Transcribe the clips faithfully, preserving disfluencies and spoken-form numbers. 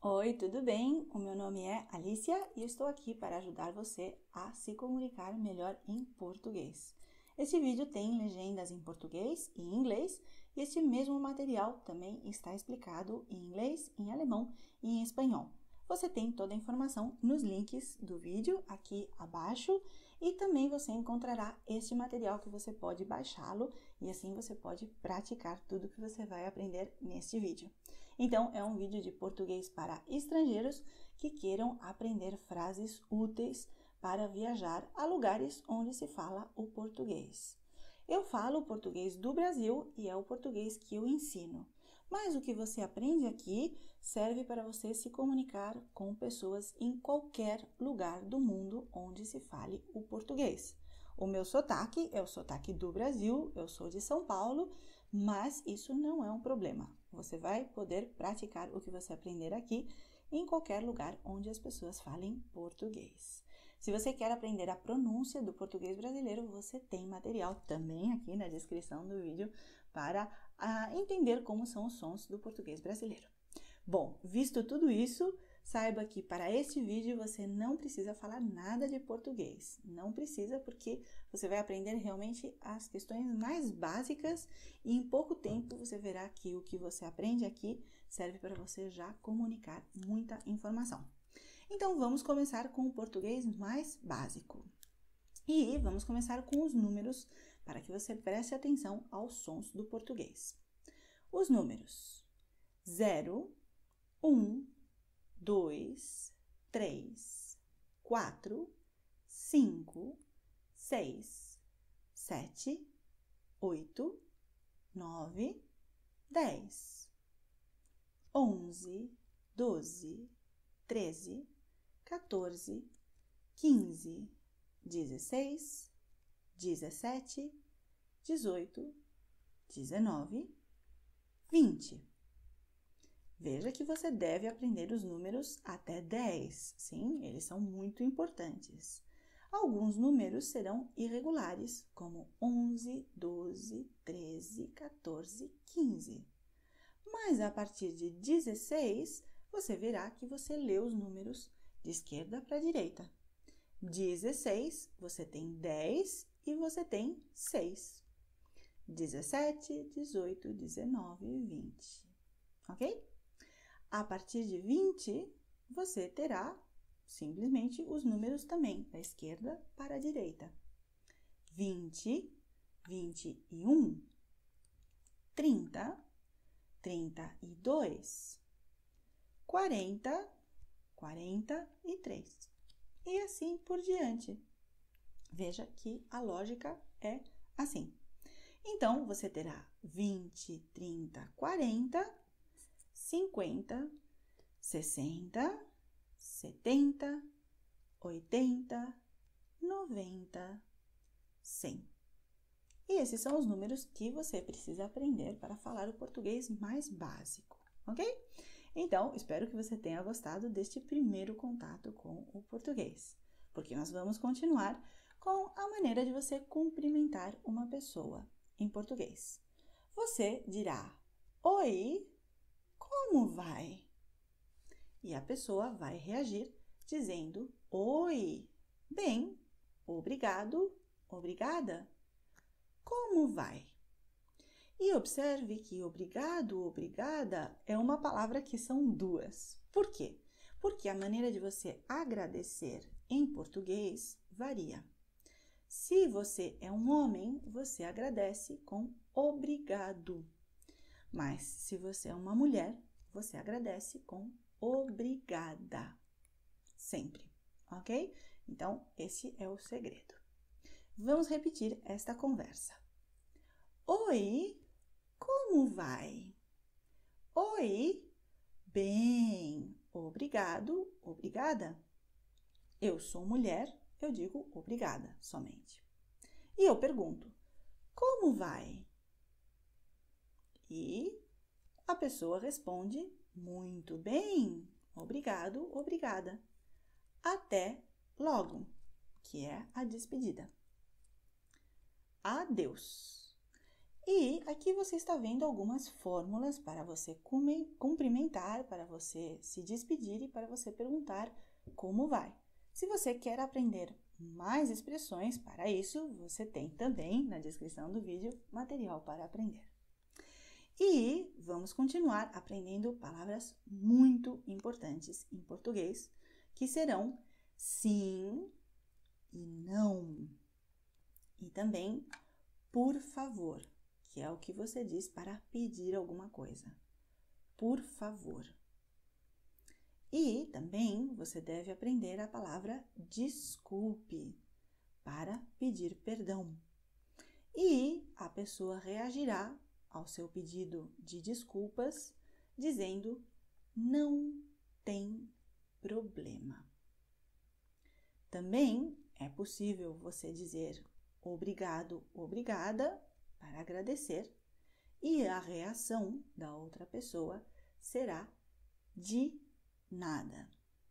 Oi, tudo bem? O meu nome é Alicia e eu estou aqui para ajudar você a se comunicar melhor em português. Este vídeo tem legendas em português e inglês e este mesmo material também está explicado em inglês, em alemão e em espanhol. Você tem toda a informação nos links do vídeo aqui abaixo e também você encontrará este material que você pode baixá-lo e assim você pode praticar tudo que você vai aprender neste vídeo. Então, é um vídeo de português para estrangeiros que queiram aprender frases úteis para viajar a lugares onde se fala o português. Eu falo o português do Brasil e é o português que eu ensino. Mas o que você aprende aqui serve para você se comunicar com pessoas em qualquer lugar do mundo onde se fale o português. O meu sotaque é o sotaque do Brasil, eu sou de São Paulo, mas isso não é um problema. Você vai poder praticar o que você aprender aqui em qualquer lugar onde as pessoas falem português. Se você quer aprender a pronúncia do português brasileiro, você tem material também aqui na descrição do vídeo para uh, entender como são os sons do português brasileiro. Bom, visto tudo isso, saiba que para este vídeo você não precisa falar nada de português. Não precisa porque você vai aprender realmente as questões mais básicas e em pouco tempo você verá que o que você aprende aqui serve para você já comunicar muita informação. Então, vamos começar com o português mais básico. E vamos começar com os números para que você preste atenção aos sons do português. Os números zero, um, dois, três, quatro, cinco, seis, sete, oito, nove, dez, onze, doze, treze, quatorze, quinze, dezesseis, dezessete, dezoito, dezenove, vinte. Veja que você deve aprender os números até dez. Sim, eles são muito importantes. Alguns números serão irregulares, como onze, doze, treze, quatorze, quinze. Mas a partir de dezesseis, você verá que você lê os números de esquerda para a direita. dezesseis, você tem dez e você tem seis. dezessete, dezoito, dezenove e vinte. Ok? A partir de vinte, você terá simplesmente os números também, da esquerda para a direita. vinte, vinte e um, trinta, trinta e dois, quarenta, quarenta e três. E assim por diante. Veja que a lógica é assim. Então, você terá vinte, trinta, quarenta, cinquenta, sessenta, setenta, oitenta, noventa, cem. E esses são os números que você precisa aprender para falar o português mais básico, ok? Então, espero que você tenha gostado deste primeiro contato com o português, porque nós vamos continuar com a maneira de você cumprimentar uma pessoa em português. Você dirá: oi, como vai? E a pessoa vai reagir dizendo: oi, bem, obrigado, obrigada. Como vai? E observe que obrigado, obrigada é uma palavra que são duas. Por quê? Porque a maneira de você agradecer em português varia. Se você é um homem, você agradece com obrigado. Mas se você é uma mulher, você agradece com obrigada. Sempre, ok? Então, esse é o segredo. Vamos repetir esta conversa. Oi, como vai? Oi, bem, obrigado, obrigada. Eu sou mulher, eu digo obrigada somente. E eu pergunto, como vai? E a pessoa responde, muito bem, obrigado, obrigada. Até logo, que é a despedida. Adeus. E aqui você está vendo algumas fórmulas para você cumprimentar, para você se despedir e para você perguntar como vai. Se você quer aprender mais expressões para isso, você tem também na descrição do vídeo material para aprender. E vamos continuar aprendendo palavras muito importantes em português, que serão sim e não. E também por favor, que é o que você diz para pedir alguma coisa. Por favor. E também você deve aprender a palavra desculpe, para pedir perdão. E a pessoa reagirá ao seu pedido de desculpas, dizendo não tem problema. Também é possível você dizer obrigado, obrigada, para agradecer, e a reação da outra pessoa será de nada,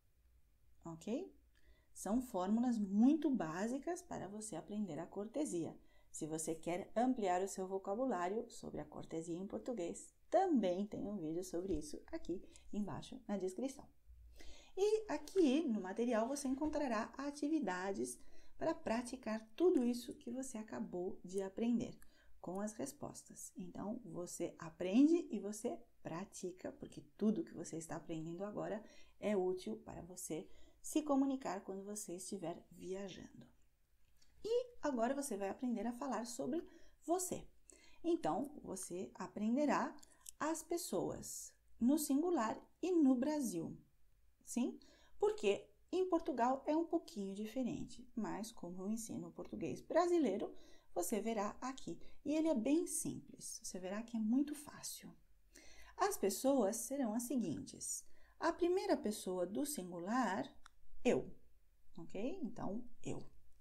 ok? São fórmulas muito básicas para você aprender a cortesia. Se você quer ampliar o seu vocabulário sobre a cortesia em português, também tem um vídeo sobre isso aqui embaixo na descrição. E aqui no material você encontrará atividades para praticar tudo isso que você acabou de aprender com as respostas. Então, você aprende e você pratica, porque tudo que você está aprendendo agora é útil para você se comunicar quando você estiver viajando. E agora você vai aprender a falar sobre você. Então, você aprenderá as pessoas no singular e no Brasil. Sim? Porque em Portugal é um pouquinho diferente, mas como eu ensino o português brasileiro, você verá aqui. E ele é bem simples, você verá que é muito fácil. As pessoas serão as seguintes. A primeira pessoa do singular, eu, ok? Então, eu.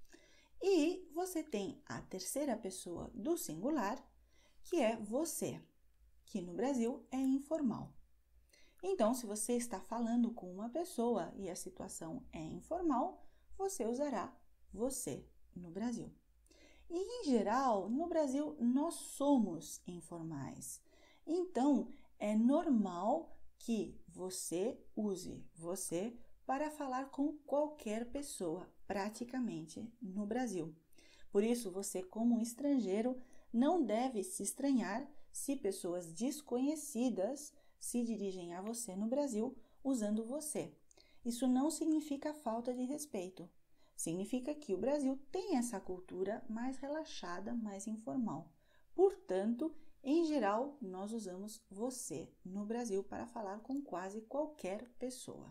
E você tem a terceira pessoa do singular, que é você, que no Brasil é informal. Então, se você está falando com uma pessoa e a situação é informal, você usará você no Brasil. E, em geral, no Brasil, nós somos informais. Então, é normal que você use você para falar com qualquer pessoa, praticamente, no Brasil. Por isso, você, como estrangeiro, não deve se estranhar se pessoas desconhecidas se dirigem a você no Brasil usando você. Isso não significa falta de respeito. Significa que o Brasil tem essa cultura mais relaxada, mais informal. Portanto, em geral, nós usamos você no Brasil para falar com quase qualquer pessoa.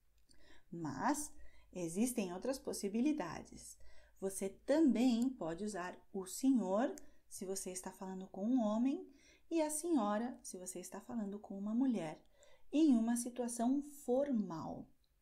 Mas existem outras possibilidades. Você também pode usar o senhor se você está falando com um homem e a senhora se você está falando com uma mulher em uma situação formal.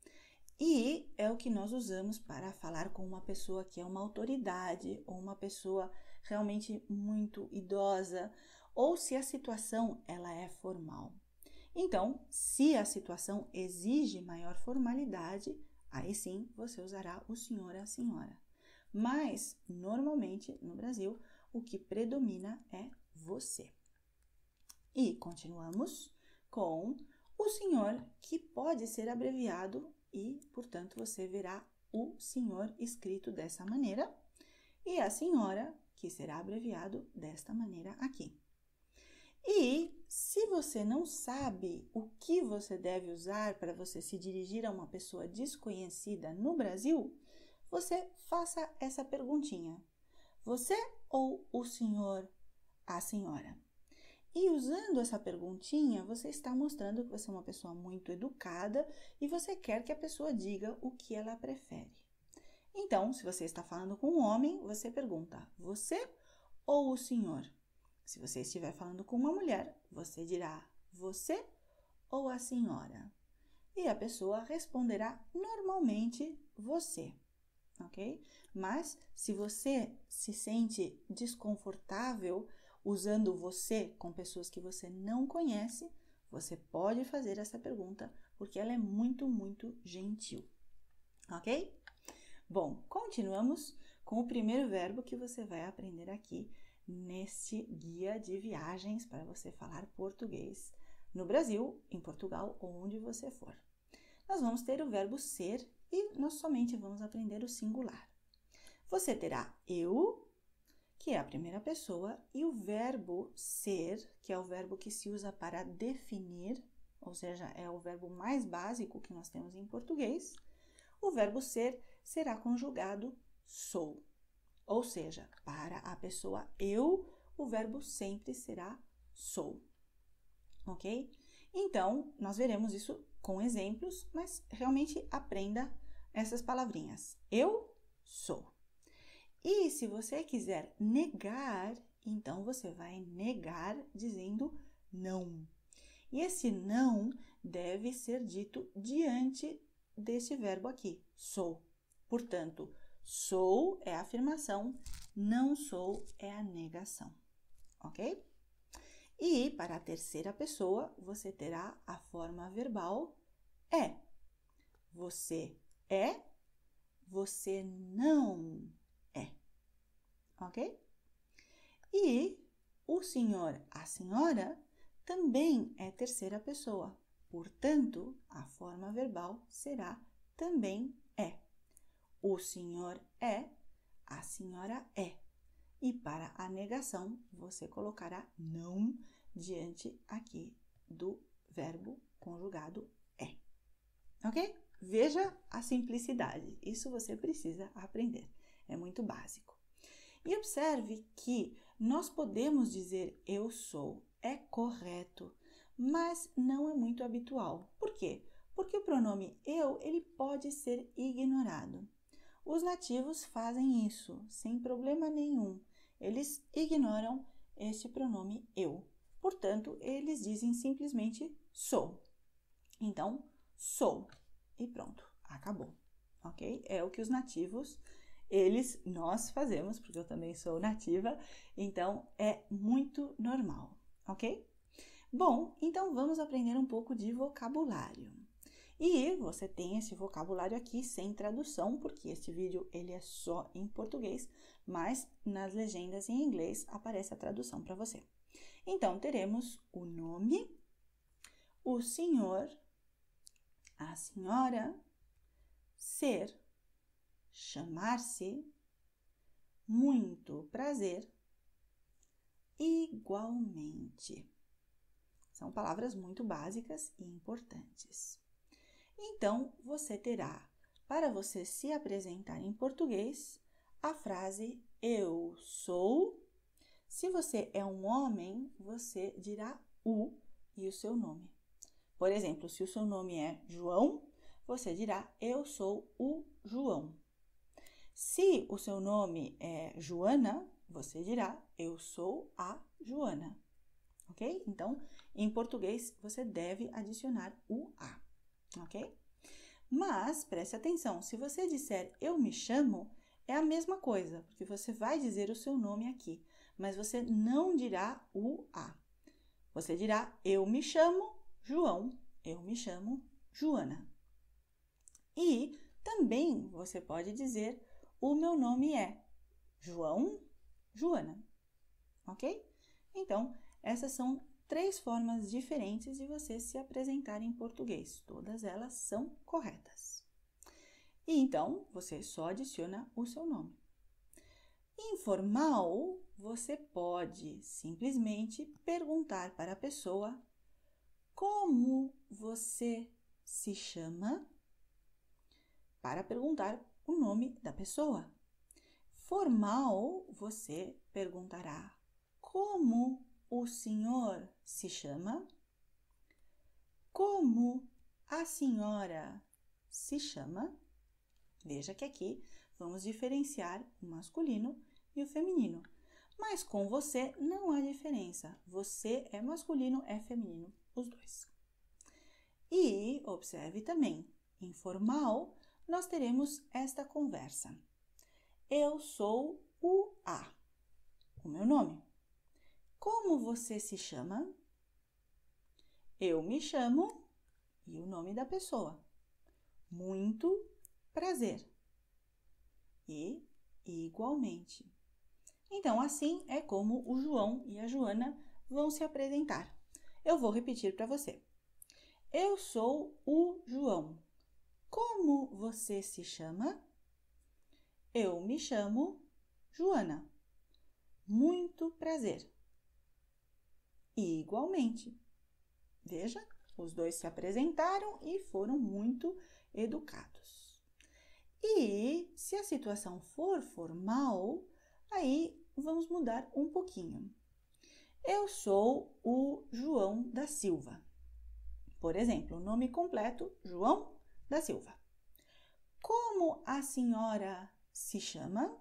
E é o que nós usamos para falar com uma pessoa que é uma autoridade ou uma pessoa realmente muito idosa, ou se a situação ela é formal. Então, se a situação exige maior formalidade, aí sim você usará o senhor e a senhora. Mas, normalmente, no Brasil, o que predomina é você. E continuamos com o senhor, que pode ser abreviado e, portanto, você verá o senhor escrito dessa maneira e a senhora, que será abreviado desta maneira aqui. E se você não sabe o que você deve usar para você se dirigir a uma pessoa desconhecida no Brasil, você faça essa perguntinha. Você ou o senhor, a senhora? E usando essa perguntinha, você está mostrando que você é uma pessoa muito educada e você quer que a pessoa diga o que ela prefere. Então, se você está falando com um homem, você pergunta, você ou o senhor? Se você estiver falando com uma mulher, você dirá, você ou a senhora? E a pessoa responderá normalmente, você, ok? Mas, se você se sente desconfortável usando você com pessoas que você não conhece, você pode fazer essa pergunta, porque ela é muito, muito gentil, ok? Bom, continuamos com o primeiro verbo que você vai aprender aqui neste guia de viagens para você falar português no Brasil, em Portugal ou onde você for. Nós vamos ter o verbo ser e nós somente vamos aprender o singular. Você terá eu, que é a primeira pessoa, e o verbo ser, que é o verbo que se usa para definir, ou seja, é o verbo mais básico que nós temos em português. O verbo ser será conjugado sou. Ou seja, para a pessoa eu, o verbo sempre será sou. Ok? Então, nós veremos isso com exemplos, mas realmente aprenda essas palavrinhas. Eu sou. E se você quiser negar, então você vai negar dizendo não. E esse não deve ser dito diante deste verbo aqui, sou. Portanto, sou é a afirmação, não sou é a negação, ok? E para a terceira pessoa, você terá a forma verbal é. Você é, você não é, ok? E o senhor, a senhora, também é terceira pessoa. Portanto, a forma verbal será também é. O senhor é, a senhora é. E para a negação, você colocará não diante aqui do verbo conjugado é. Ok? Veja a simplicidade. Isso você precisa aprender. É muito básico. E observe que nós podemos dizer eu sou, é correto, mas não é muito habitual. Por quê? Porque o pronome eu, ele pode ser ignorado. Os nativos fazem isso sem problema nenhum. Eles ignoram este pronome eu. Portanto, eles dizem simplesmente sou. Então, sou. E pronto, acabou. Ok? É o que os nativos, eles, nós fazemos, porque eu também sou nativa, então é muito normal. Ok? Bom, então vamos aprender um pouco de vocabulário. E você tem esse vocabulário aqui sem tradução, porque este vídeo ele é só em português, mas nas legendas em inglês aparece a tradução para você. Então, teremos o nome, o senhor, a senhora, ser, chamar-se, muito prazer, igualmente. São palavras muito básicas e importantes. Então, você terá, para você se apresentar em português, a frase eu sou. Se você é um homem, você dirá o e o seu nome. Por exemplo, se o seu nome é João, você dirá eu sou o João. Se o seu nome é Joana, você dirá eu sou a Joana. Ok? Então, em português, você deve adicionar o a. Ok? Mas, preste atenção, se você disser eu me chamo, é a mesma coisa, porque você vai dizer o seu nome aqui, mas você não dirá o a. Você dirá eu me chamo João, eu me chamo Joana. E também você pode dizer o meu nome é João, Joana, ok? Então, essas são três formas diferentes de você se apresentar em português. Todas elas são corretas. E então, você só adiciona o seu nome. Informal, você pode simplesmente perguntar para a pessoa como você se chama, para perguntar o nome da pessoa. Formal, você perguntará como o senhor se chama, como a senhora se chama. Veja que aqui vamos diferenciar o masculino e o feminino. Mas com você não há diferença. Você é masculino, é feminino, os dois. E observe também, informal, nós teremos esta conversa. Eu sou o A, o meu nome. Como você se chama? Eu me chamo e o nome da pessoa. Muito prazer. E igualmente. Então, assim é como o João e a Joana vão se apresentar. Eu vou repetir para você. Eu sou o João. Como você se chama? Eu me chamo Joana. Muito prazer. E igualmente. Veja, os dois se apresentaram e foram muito educados. E se a situação for formal, aí vamos mudar um pouquinho. Eu sou o João da Silva. Por exemplo, o nome completo, João da Silva. Como a senhora se chama?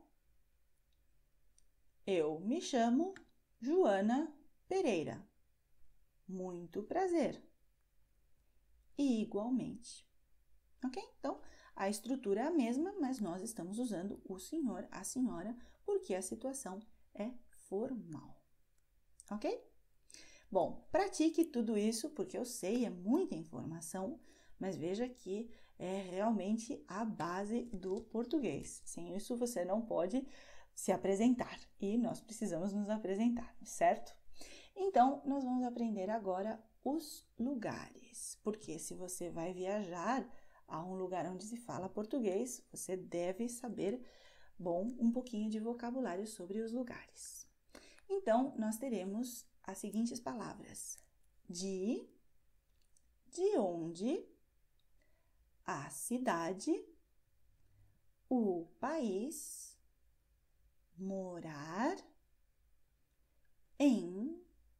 Eu me chamo Joana Pereira. Muito prazer. E igualmente. Ok? Então, a estrutura é a mesma, mas nós estamos usando o senhor, a senhora, porque a situação é formal. Ok? Bom, pratique tudo isso, porque eu sei, é muita informação, mas veja que é realmente a base do português. Sem isso, você não pode se apresentar e nós precisamos nos apresentar, certo? Então, nós vamos aprender agora os lugares, porque se você vai viajar a um lugar onde se fala português, você deve saber, bom, um pouquinho de vocabulário sobre os lugares. Então, nós teremos as seguintes palavras: de, de onde, a cidade, o país, morar, em,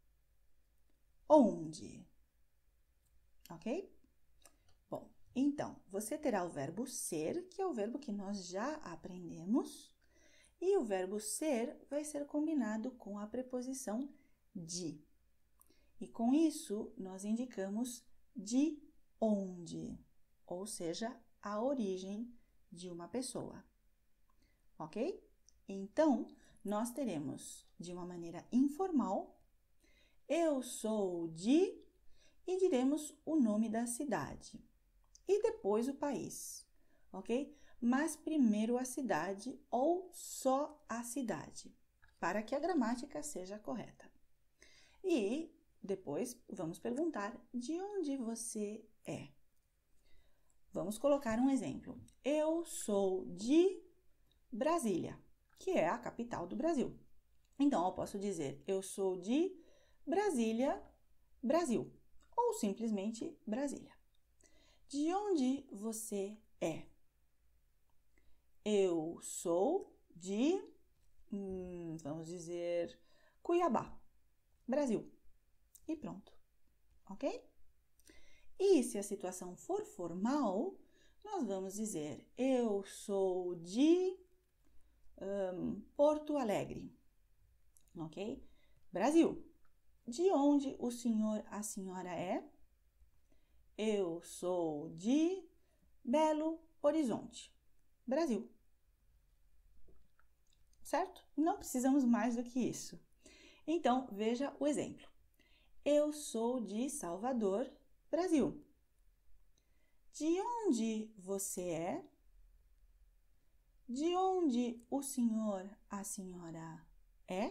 onde. Ok? Bom, então, você terá o verbo ser, que é o verbo que nós já aprendemos, e o verbo ser vai ser combinado com a preposição de. E com isso, nós indicamos de onde, ou seja, a origem de uma pessoa. Ok? Então, nós teremos, de uma maneira informal, eu sou de, e diremos o nome da cidade. E depois o país, ok? Mas primeiro a cidade ou só a cidade, para que a gramática seja correta. E depois vamos perguntar de onde você é. Vamos colocar um exemplo. Eu sou de Brasília, que é a capital do Brasil. Então, eu posso dizer, eu sou de Brasília, Brasil, ou simplesmente Brasília. De onde você é? Eu sou de, hum, vamos dizer, Cuiabá, Brasil. E pronto, ok? E se a situação for formal, nós vamos dizer, eu sou de um, Porto Alegre, ok? Brasil. De onde o senhor, a senhora é? Eu sou de Belo Horizonte, Brasil. Certo? Não precisamos mais do que isso. Então, veja o exemplo. Eu sou de Salvador, Brasil. De onde você é? De onde o senhor, a senhora é?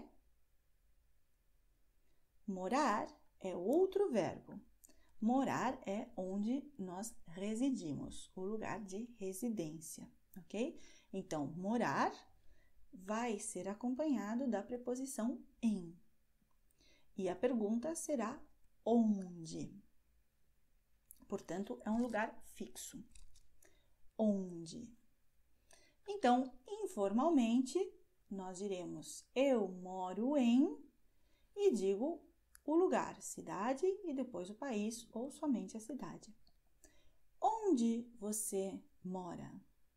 Morar é outro verbo. Morar é onde nós residimos, o lugar de residência, ok? Então, morar vai ser acompanhado da preposição em. E a pergunta será onde? Portanto, é um lugar fixo. Onde? Então, informalmente, nós diremos eu moro em e digo o lugar, cidade e depois o país ou somente a cidade. Onde você mora?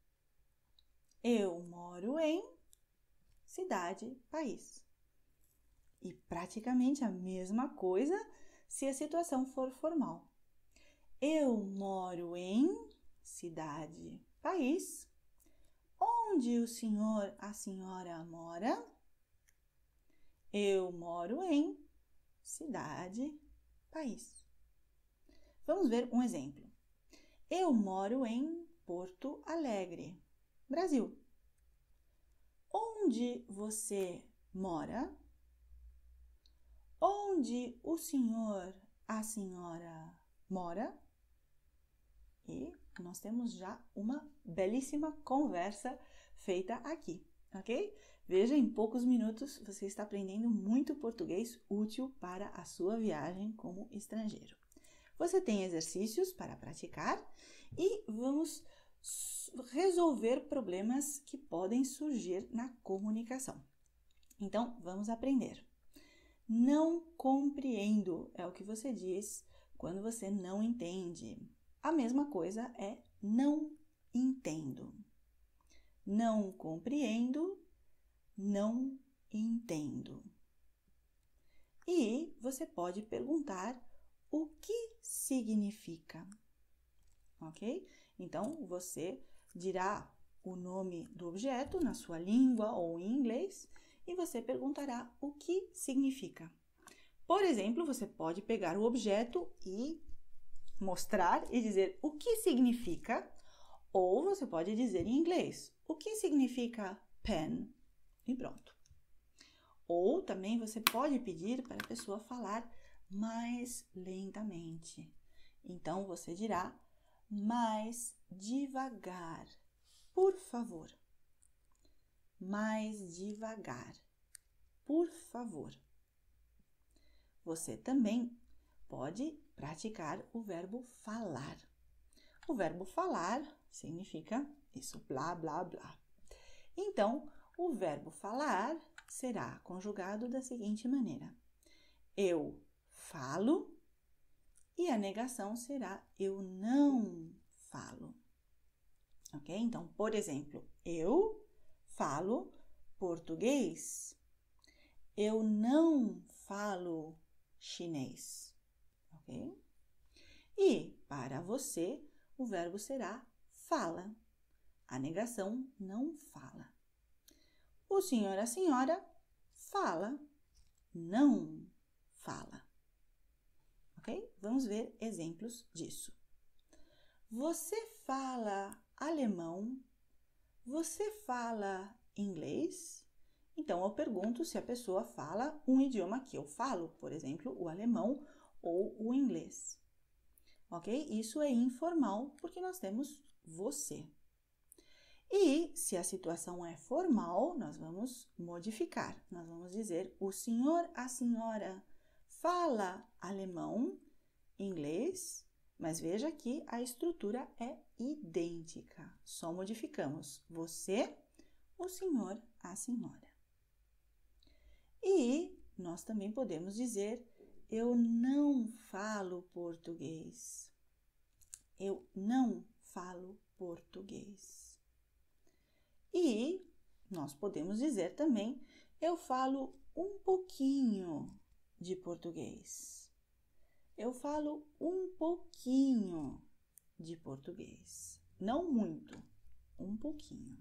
Eu moro em cidade, país. E praticamente a mesma coisa se a situação for formal. Eu moro em cidade, país. Onde o senhor, a senhora mora? Eu moro em cidade, país. Vamos ver um exemplo. Eu moro em Porto Alegre, Brasil. Onde você mora? Onde o senhor, a senhora mora? E nós temos já uma belíssima conversa feita aqui, ok? Veja, em poucos minutos você está aprendendo muito português útil para a sua viagem como estrangeiro. Você tem exercícios para praticar e vamos resolver problemas que podem surgir na comunicação. Então, vamos aprender. Não compreendo é o que você diz quando você não entende. A mesma coisa é não entendo. Não compreendo, não entendo. E você pode perguntar o que significa, ok? Então, você dirá o nome do objeto na sua língua ou em inglês e você perguntará o que significa. Por exemplo, você pode pegar o objeto e mostrar e dizer o que significa, ou você pode dizer em inglês o que significa pen e pronto. Ou também você pode pedir para a pessoa falar mais lentamente. Então, você dirá mais devagar, por favor. Mais devagar, por favor. Você também pode praticar o verbo falar. O verbo falar significa isso, blá, blá, blá. Então, o verbo falar será conjugado da seguinte maneira. Eu falo e a negação será eu não falo. Ok? Então, por exemplo, eu falo português. Eu não falo chinês. Ok? E para você, o verbo será fala. A negação não fala. O senhor, a senhora fala, não fala. Ok? Vamos ver exemplos disso. Você fala alemão? Você fala inglês? Então, eu pergunto se a pessoa fala um idioma que eu falo, por exemplo, o alemão ou o inglês. Ok? Isso é informal porque nós temos você. E se a situação é formal, nós vamos modificar. Nós vamos dizer o senhor, a senhora fala alemão, inglês, mas veja que a estrutura é idêntica. Só modificamos você, o senhor, a senhora. E nós também podemos dizer eu não falo português. Eu não falo português. E nós podemos dizer também eu falo um pouquinho de português. Eu falo um pouquinho de português. Não muito, um pouquinho.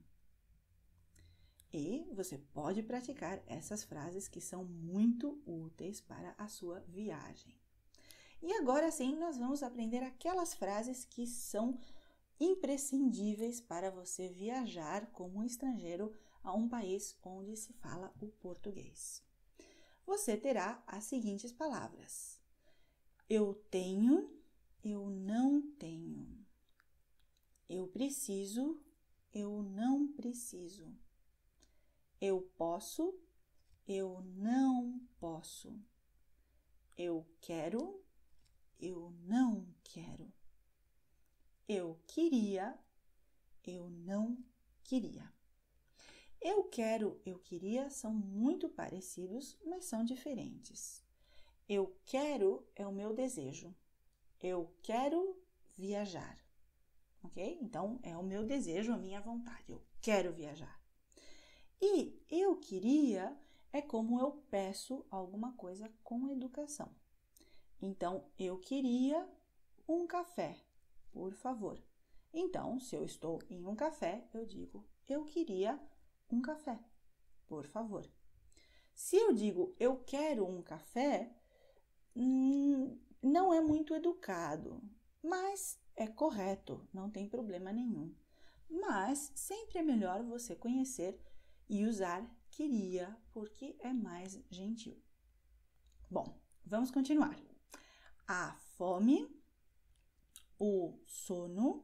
E você pode praticar essas frases que são muito úteis para a sua viagem. E agora sim, nós vamos aprender aquelas frases que são imprescindíveis para você viajar como estrangeiro a um país onde se fala o português. Você terá as seguintes palavras. Eu tenho, eu não tenho. Eu preciso, eu não preciso. Eu posso, eu não posso. Eu quero, eu não quero. Eu queria, eu não queria. Eu quero, eu queria são muito parecidos, mas são diferentes. Eu quero é o meu desejo. Eu quero viajar. Ok? Então, é o meu desejo, a minha vontade. Eu quero viajar. E eu queria é como eu peço alguma coisa com educação. Então, eu queria um café, por favor. Então, se eu estou em um café, eu digo, eu queria um café, por favor. Se eu digo, eu quero um café, hum, não é muito educado, mas é correto, não tem problema nenhum. Mas sempre é melhor você conhecer e usar queria, porque é mais gentil. Bom, vamos continuar. A fome, o sono,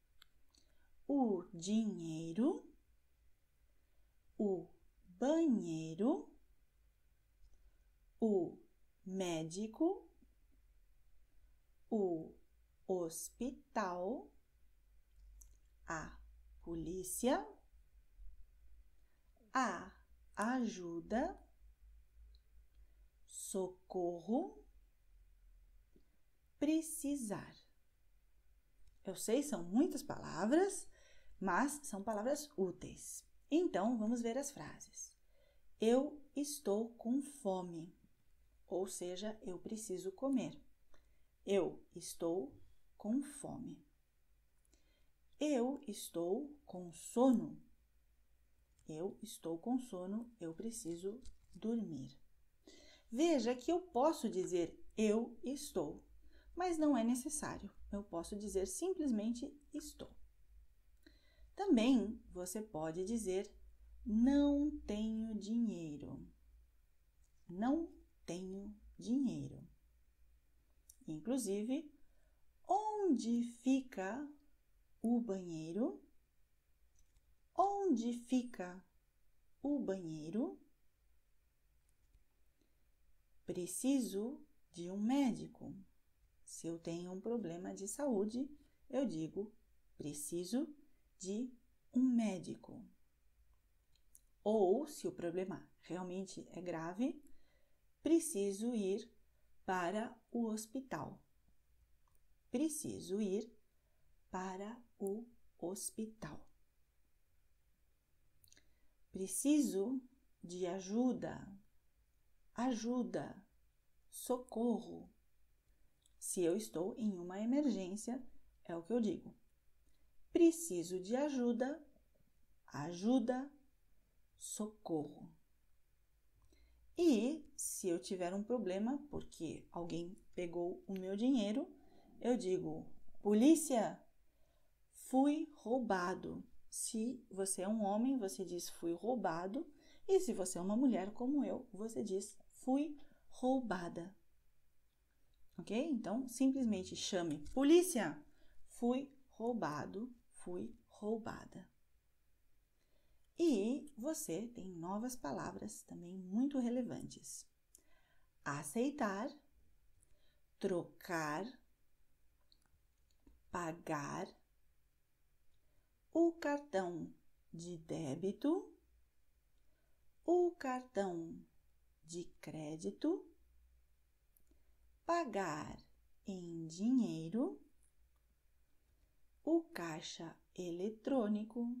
o dinheiro, o banheiro, o médico, o hospital, a polícia, a ajuda, socorro, precisar. Eu sei, são muitas palavras, mas são palavras úteis. Então, vamos ver as frases. Eu estou com fome, ou seja, eu preciso comer. Eu estou com fome. Eu estou com sono. Eu estou com sono, eu preciso dormir. Veja que eu posso dizer eu estou, mas não é necessário. Eu posso dizer simplesmente estou. Também você pode dizer não tenho dinheiro. Não tenho dinheiro. Inclusive, onde fica o banheiro? Onde fica o banheiro? Preciso de um médico. Se eu tenho um problema de saúde, eu digo preciso de um médico. Ou, se o problema realmente é grave, preciso ir para o hospital. Preciso ir para o hospital. Preciso de ajuda. Ajuda, socorro. Se eu estou em uma emergência, é o que eu digo. Preciso de ajuda, ajuda, socorro. E se eu tiver um problema porque alguém pegou o meu dinheiro, eu digo, polícia, fui roubado. Se você é um homem, você diz fui roubado. E se você é uma mulher como eu, você diz fui roubada. Ok? Então, simplesmente chame polícia, fui roubado, fui roubada. E você tem novas palavras também muito relevantes. Aceitar, trocar, pagar, o cartão de débito, o cartão de crédito, pagar em dinheiro, o caixa eletrônico,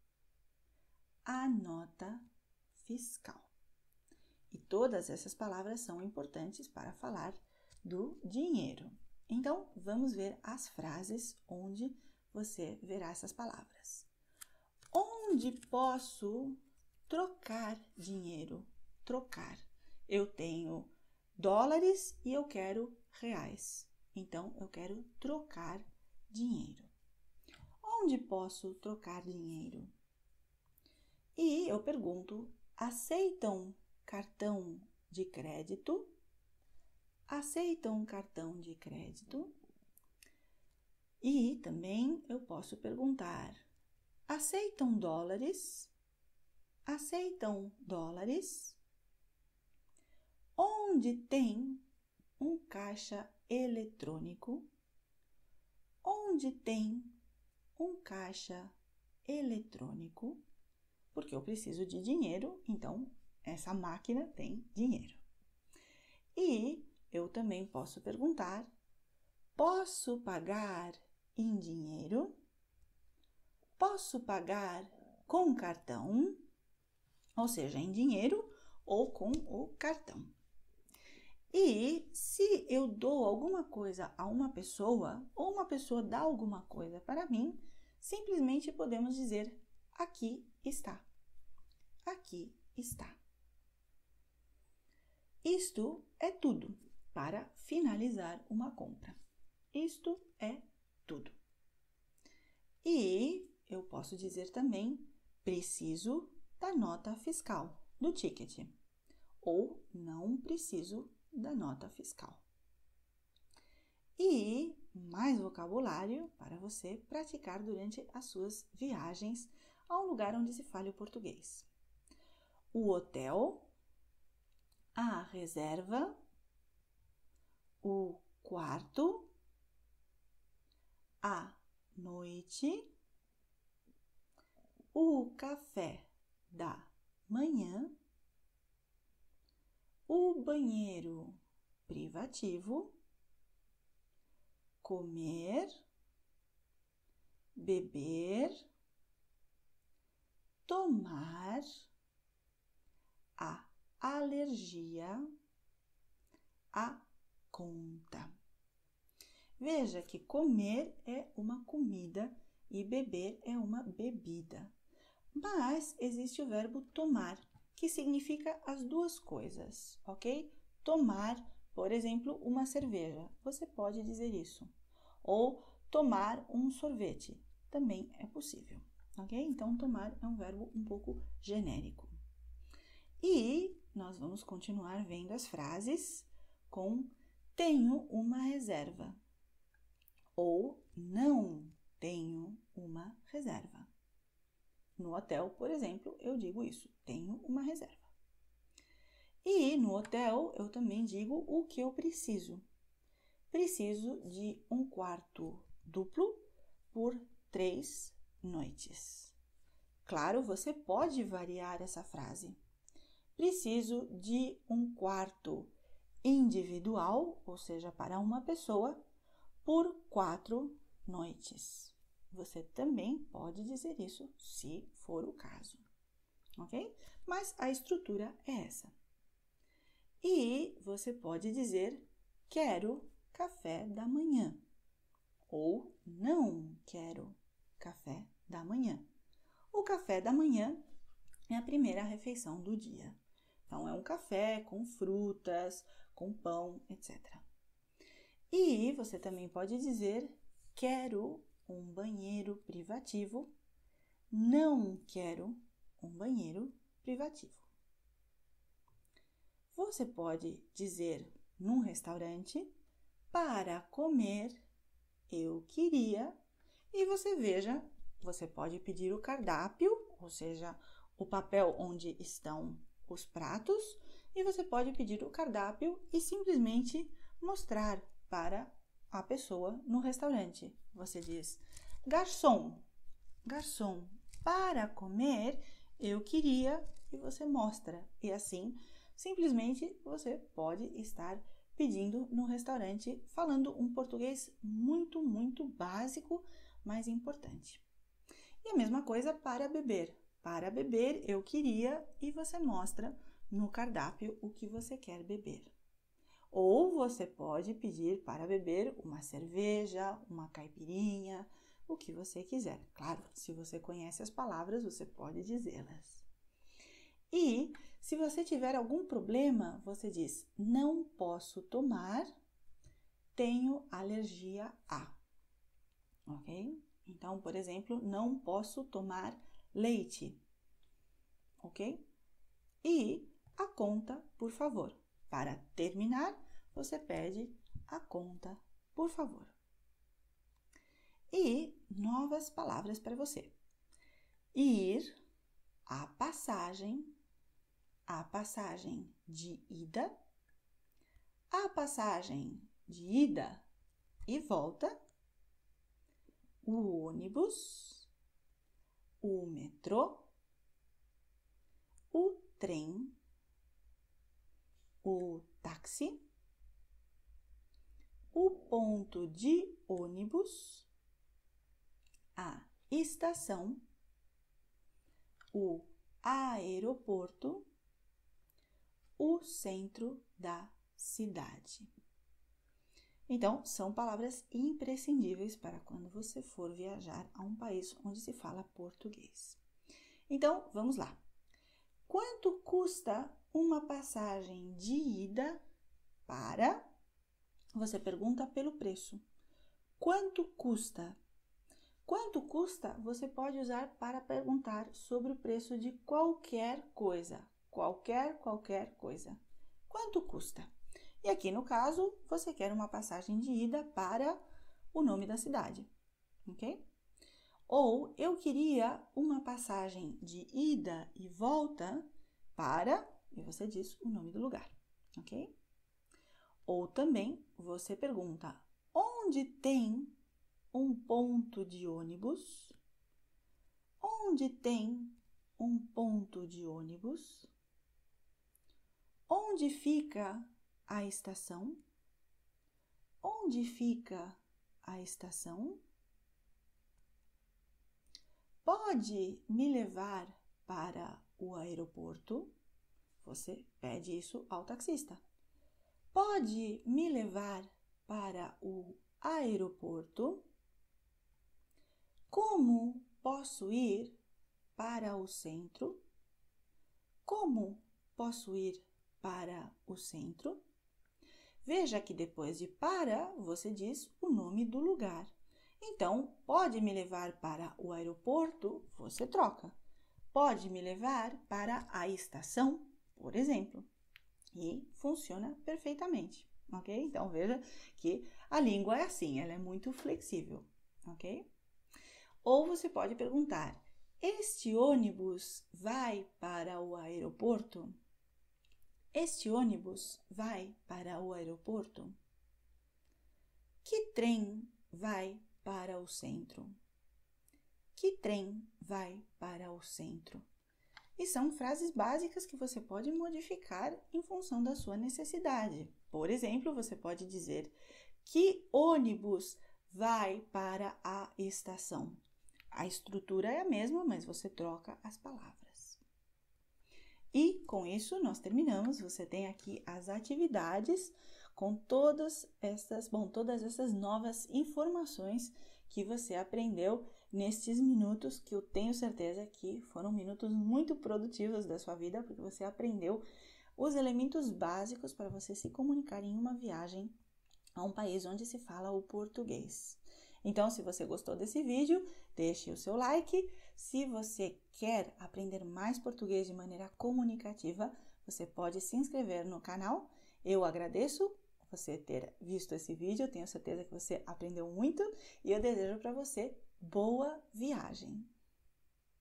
a nota fiscal. E todas essas palavras são importantes para falar do dinheiro. Então, vamos ver as frases onde você verá essas palavras. Onde posso trocar dinheiro? Trocar. Eu tenho dólares e eu quero reais. Então, eu quero trocar dinheiro. Onde posso trocar dinheiro? E eu pergunto, aceitam cartão de crédito? Aceitam cartão de crédito? E também eu posso perguntar, aceitam dólares? Aceitam dólares? Onde tem um caixa eletrônico? Onde tem um caixa eletrônico? Porque eu preciso de dinheiro, então essa máquina tem dinheiro. E eu também posso perguntar, posso pagar em dinheiro? Posso pagar com cartão? Ou seja, em dinheiro ou com o cartão. E se eu dou alguma coisa a uma pessoa, ou uma pessoa dá alguma coisa para mim, simplesmente podemos dizer, aqui está. Aqui está. Isto é tudo para finalizar uma compra. Isto é tudo. E eu posso dizer também, preciso da nota fiscal. do ticket. Ou não preciso da nota fiscal. E mais vocabulário para você praticar durante as suas viagens a um lugar onde se fale o português. O hotel, a reserva, o quarto, a noite, o café da manhã, o banheiro privativo, comer, beber, tomar, a alergia, a conta. Veja que comer é uma comida e beber é uma bebida. Mas existe o verbo tomar, que significa as duas coisas, ok? Tomar, por exemplo, uma cerveja. Você pode dizer isso. Ou tomar um sorvete. Também é possível, ok? Então, tomar é um verbo um pouco genérico. E nós vamos continuar vendo as frases com tenho uma reserva ou não tenho uma reserva. No hotel, por exemplo, eu digo isso, tenho uma reserva. E no hotel, eu também digo o que eu preciso. Preciso de um quarto duplo por três noites. Claro, você pode variar essa frase. Preciso de um quarto individual, ou seja, para uma pessoa, por quatro noites. Você também pode dizer isso, se for o caso, ok? Mas a estrutura é essa. E você pode dizer, quero café da manhã, ou não quero café da manhã. O café da manhã é a primeira refeição do dia. Então, é um café com frutas, com pão, etcétera. E você também pode dizer, quero um banheiro privativo, não quero um banheiro privativo. Você pode dizer num restaurante, para comer, eu queria, e você veja, você pode pedir o cardápio, ou seja, o papel onde estão os pratos, e você pode pedir o cardápio e simplesmente mostrar para a pessoa no restaurante. Você diz, garçom, garçom, para comer, eu queria, e você mostra. E assim, simplesmente você pode estar pedindo no restaurante, falando um português muito, muito básico, mas importante. E a mesma coisa para beber. Para beber, eu queria, e você mostra no cardápio o que você quer beber. Ou você pode pedir para beber uma cerveja, uma caipirinha, o que você quiser. Claro, se você conhece as palavras, você pode dizê-las. E se você tiver algum problema, você diz, não posso tomar, tenho alergia a. Ok? Então, por exemplo, não posso tomar leite. Ok? E a conta, por favor. Para terminar, você pede a conta, por favor. E novas palavras para você. Ir, a passagem, a passagem de ida, a passagem de ida e volta, o ônibus, o metrô, o trem, o táxi, o ponto de ônibus, a estação, o aeroporto, o centro da cidade. Então, são palavras imprescindíveis para quando você for viajar a um país onde se fala português. Então, vamos lá. Quanto custa uma passagem de ida para... Você pergunta pelo preço. Quanto custa? Quanto custa, você pode usar para perguntar sobre o preço de qualquer coisa. qualquer, qualquer coisa. Quanto custa? E aqui no caso, você quer uma passagem de ida para o nome da cidade, ok? Ou eu queria uma passagem de ida e volta para, e você diz o nome do lugar, ok? Ou também você pergunta, onde tem um ponto de ônibus? Onde tem um ponto de ônibus? Onde fica a estação? Onde fica a estação? Pode me levar para o aeroporto? Você pede isso ao taxista. Pode me levar para o aeroporto? Como posso ir para o centro? Como posso ir para o centro? Veja que depois de para, você diz o nome do lugar. Então, pode me levar para o aeroporto? Você troca. Pode me levar para a estação, por exemplo. E funciona perfeitamente, ok? Então, veja que a língua é assim, ela é muito flexível, ok? Ou você pode perguntar, este ônibus vai para o aeroporto? Este ônibus vai para o aeroporto? Que trem vai para o centro? Que trem vai para o centro? E são frases básicas que você pode modificar em função da sua necessidade. Por exemplo, você pode dizer, que ônibus vai para a estação? A estrutura é a mesma, mas você troca as palavras. E com isso nós terminamos. Você tem aqui as atividades com todas essas, bom, todas essas novas informações que você aprendeu nestes minutos, que eu tenho certeza que foram minutos muito produtivos da sua vida, porque você aprendeu os elementos básicos para você se comunicar em uma viagem a um país onde se fala o português. Então, se você gostou desse vídeo, deixe o seu like. Se você quer aprender mais português de maneira comunicativa, você pode se inscrever no canal. Eu agradeço você ter visto esse vídeo, eu tenho certeza que você aprendeu muito e eu desejo para você boa viagem!